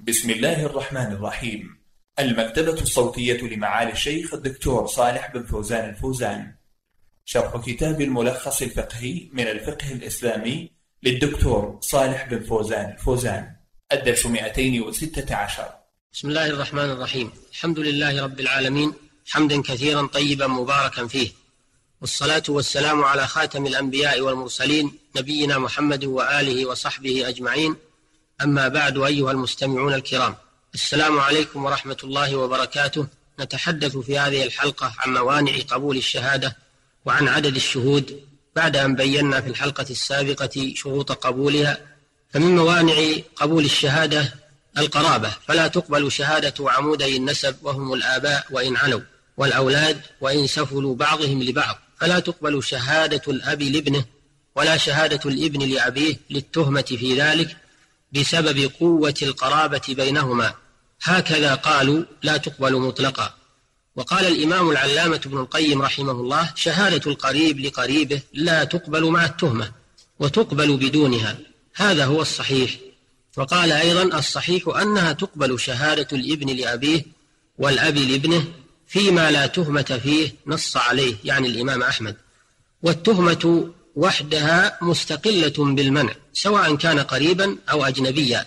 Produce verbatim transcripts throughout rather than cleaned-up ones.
بسم الله الرحمن الرحيم. المكتبة الصوتية لمعالي الشيخ الدكتور صالح بن فوزان الفوزان. شرح كتاب الملخص الفقهي من الفقه الإسلامي للدكتور صالح بن فوزان الفوزان. الدرس مئتين وستة عشر. بسم الله الرحمن الرحيم. الحمد لله رب العالمين، حمدا كثيرا طيبا مباركا فيه، والصلاة والسلام على خاتم الأنبياء والمرسلين نبينا محمد وآله وصحبه أجمعين. أما بعد، أيها المستمعون الكرام، السلام عليكم ورحمة الله وبركاته. نتحدث في هذه الحلقة عن موانع قبول الشهادة وعن عدد الشهود، بعد أن بينا في الحلقة السابقة شروط قبولها. فمن موانع قبول الشهادة القرابة، فلا تقبل شهادة عمودي النسب وهم الآباء وإن علوا، والأولاد وإن سفلوا بعضهم لبعض. فلا تقبل شهادة الأب لابنه، ولا شهادة الابن لأبيه للتهمة في ذلك بسبب قوة القرابة بينهما، هكذا قالوا لا تقبل مطلقا. وقال الإمام العلامة ابن القيم رحمه الله: شهادة القريب لقريبه لا تقبل مع التهمة، وتقبل بدونها، هذا هو الصحيح. وقال أيضا: الصحيح أنها تقبل شهادة الابن لأبيه والأب لابنه فيما لا تهمة فيه، نص عليه يعني الإمام أحمد. والتهمة وحدها مستقلة بالمنع، سواء كان قريبا أو أجنبيا،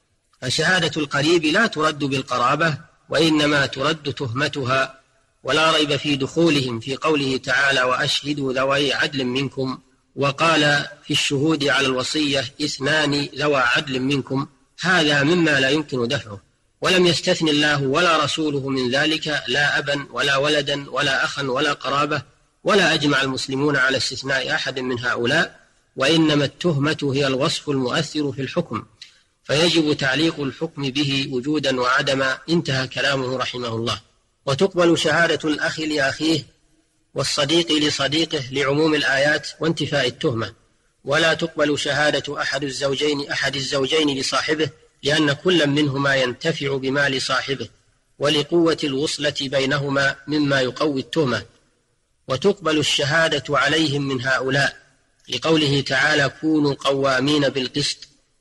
فشهادة القريب لا ترد بالقرابة، وإنما ترد تهمتها. ولا ريب في دخولهم في قوله تعالى: وأشهدوا ذوي عدل منكم. وقال في الشهود على الوصية: اثنان ذوى عدل منكم، هذا مما لا يمكن دفعه. ولم يستثن الله ولا رسوله من ذلك لا أبا ولا ولدا ولا أخا ولا قرابة، ولا أجمع المسلمون على استثناء أحد من هؤلاء، وإنما التهمة هي الوصف المؤثر في الحكم، فيجب تعليق الحكم به وجودا وعدما. انتهى كلامه رحمه الله. وتقبل شهادة الأخ لأخيه والصديق لصديقه لعموم الآيات وانتفاء التهمة. ولا تقبل شهادة أحد الزوجين أحد الزوجين لصاحبه، لأن كل منهما ينتفع بمال صاحبه، ولقوة الوصلة بينهما مما يقوي التهمة. وتقبل الشهادة عليهم من هؤلاء، لقوله تعالى: كونوا قوامين بالقسط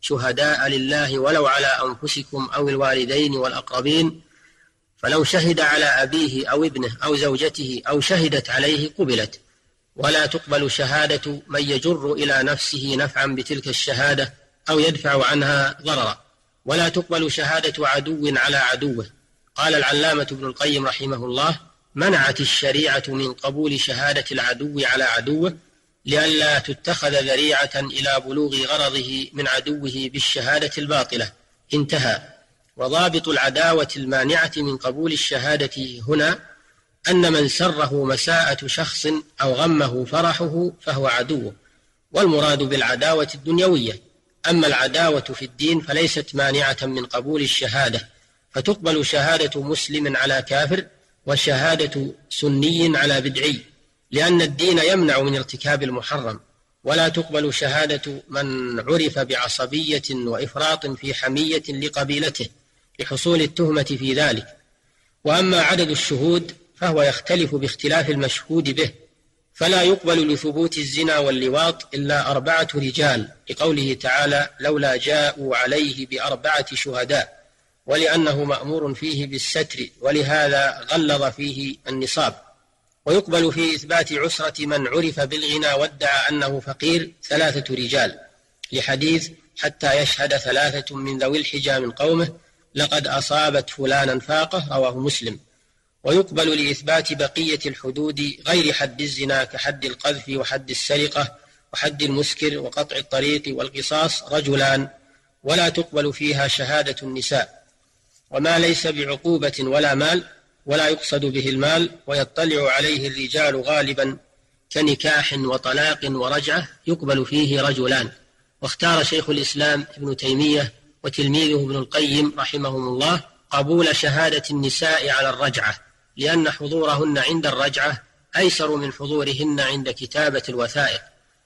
شهداء لله ولو على أنفسكم أو الوالدين والأقربين، فلو شهد على أبيه أو ابنه أو زوجته أو شهدت عليه قبلت. ولا تقبل شهادة من يجر إلى نفسه نفعا بتلك الشهادة أو يدفع عنها ضررا. ولا تقبل شهادة عدو على عدوه. قال العلامة ابن القيم رحمه الله: منعت الشريعة من قبول شهادة العدو على عدوه، لئلا تتخذ ذريعة إلى بلوغ غرضه من عدوه بالشهادة الباطلة. انتهى. وضابط العداوة المانعة من قبول الشهادة هنا أن من سره مساءة شخص أو غمه فرحه فهو عدوه، والمراد بالعداوة الدنيوية. أما العداوة في الدين فليست مانعة من قبول الشهادة، فتقبل شهادة مسلم على كافر، وشهادة سني على بدعي، لأن الدين يمنع من ارتكاب المحرم. ولا تقبل شهادة من عرف بعصبية وإفراط في حمية لقبيلته لحصول التهمة في ذلك. وأما عدد الشهود فهو يختلف باختلاف المشهود به، فلا يقبل لثبوت الزنا واللواط إلا أربعة رجال، لقوله تعالى: لولا جاءوا عليه بأربعة شهداء، ولأنه مأمور فيه بالستر، ولهذا غلظ فيه النصاب. ويقبل في إثبات عسرة من عرف بالغنى وادعى أنه فقير ثلاثة رجال، لحديث: حتى يشهد ثلاثة من ذوي الحجى من قومه لقد أصابت فلانا فاقة، رواه مسلم. ويقبل لإثبات بقية الحدود غير حد الزنا كحد القذف وحد السرقة وحد المسكر وقطع الطريق والقصاص رجلان. ولا تقبل فيها شهادة النساء، وما ليس بعقوبة ولا مال، ولا يقصد به المال ويطلع عليه الرجال غالبا كنكاح وطلاق ورجعة، يقبل فيه رجلان. واختار شيخ الإسلام ابن تيمية وتلميذه ابن القيم رحمهم الله قبول شهادة النساء على الرجعة، لأن حضورهن عند الرجعة أيسر من حضورهن عند كتابة الوثائق.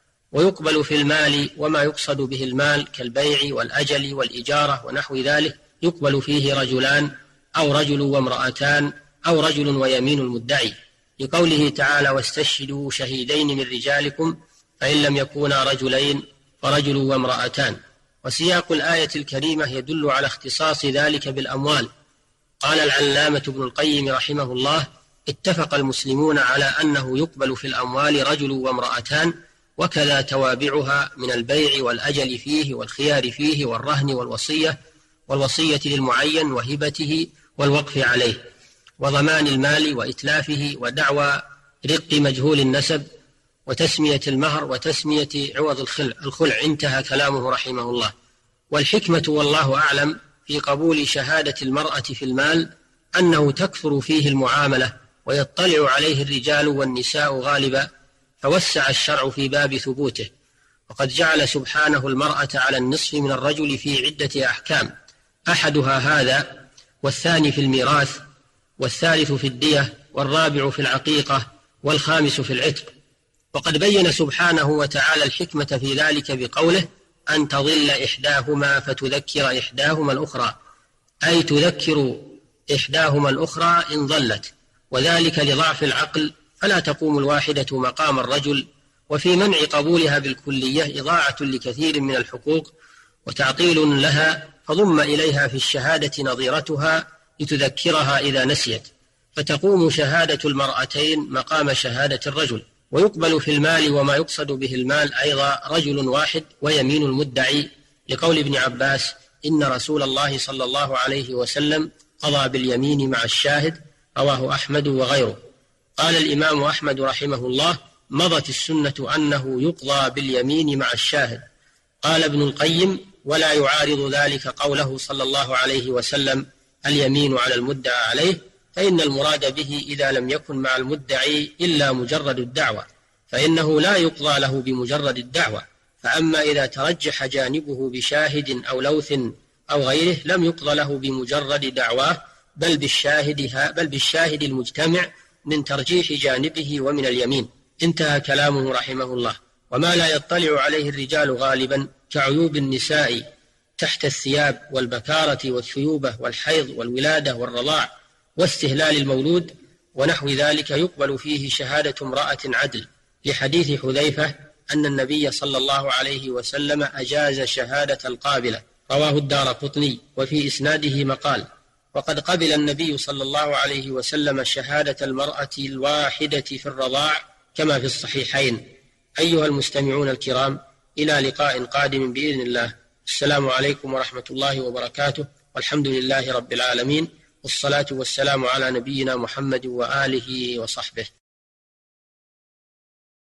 ويقبل في المال وما يقصد به المال كالبيع والأجل والإجارة ونحو ذلك، يقبل فيه رجلان أو رجل وامرأتان أو رجل ويمين المدعي، لقوله تعالى: واستشهدوا شهيدين من رجالكم فإن لم يكونا رجلين فرجل وامرأتان. وسياق الآية الكريمة يدل على اختصاص ذلك بالأموال. قال العلامة ابن القيم رحمه الله: اتفق المسلمون على أنه يقبل في الأموال رجل وامرأتان، وكذا توابعها من البيع والأجل فيه والخيار فيه والرهن والوصية والوصية للمعين وهبته والوقف عليه وضمان المال وإتلافه ودعوى رق مجهول النسب وتسمية المهر وتسمية عوض الخلع. انتهى كلامه رحمه الله. والحكمة والله أعلم في قبول شهادة المرأة في المال أنه تكثر فيه المعاملة ويطلع عليه الرجال والنساء غالبا، فوسع الشرع في باب ثبوته، وقد جعل سبحانه المرأة على النصف من الرجل في عدة أحكام، أحدها هذا، والثاني في الميراث، والثالث في الدية، والرابع في العقيقة، والخامس في العتق. وقد بين سبحانه وتعالى الحكمة في ذلك بقوله: أن تضل إحداهما فتذكر إحداهما الأخرى، أي تذكر إحداهما الأخرى إن ضلت، وذلك لضعف العقل، فلا تقوم الواحدة مقام الرجل، وفي منع قبولها بالكلية إضاعة لكثير من الحقوق وتعطيل لها، فضم إليها في الشهادة نظيرتها لتذكرها إذا نسيت، فتقوم شهادة المرأتين مقام شهادة الرجل. ويقبل في المال وما يقصد به المال أيضا رجل واحد ويمين المدعي، لقول ابن عباس: إن رسول الله صلى الله عليه وسلم قضى باليمين مع الشاهد، رواه أحمد وغيره. قال الإمام أحمد رحمه الله: مضت السنة أنه يقضى باليمين مع الشاهد. قال ابن القيم: ولا يعارض ذلك قوله صلى الله عليه وسلم: اليمين على المدعى عليه، فإن المراد به إذا لم يكن مع المدعي إلا مجرد الدعوة، فإنه لا يقضى له بمجرد الدعوة. فأما إذا ترجح جانبه بشاهد أو لوث أو غيره لم يقضى له بمجرد دعواه، بل بالشاهد, بل بالشاهد المجتمع من ترجيح جانبه ومن اليمين. انتهى كلامه رحمه الله. وما لا يطلع عليه الرجال غالبا كعيوب النساء تحت الثياب والبكارة والثيوبة والحيض والولادة والرضاع واستهلال المولود ونحو ذلك يقبل فيه شهادة امرأة عدل، لحديث حذيفة أن النبي صلى الله عليه وسلم أجاز شهادة القابلة، رواه الدارقطني، وفي إسناده مقال. وقد قبل النبي صلى الله عليه وسلم شهادة المرأة الواحدة في الرضاع كما في الصحيحين. أيها المستمعون الكرام، إلى لقاء قادم بإذن الله. السلام عليكم ورحمة الله وبركاته، والحمد لله رب العالمين، والصلاة والسلام على نبينا محمد وآله وصحبه.